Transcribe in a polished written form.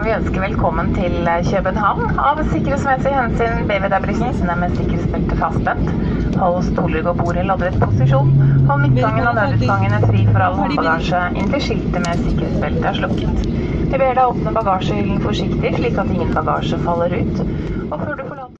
vi ønske velkommen til København. Av sikkerhetsmessig hensyn ber vi deg bli sittende med sikkerhetsbeltet fastspent. Hold stoler og bord i loddrett posisjon. Hold midtgangen og nødutgangene fri for all håndbagasje inntil skiltet med sikkerhetsbeltet slukket. Vi ber deg åpne bagasjehyllen forsiktig slik at ingen bagasje faller ut. Og før du forlater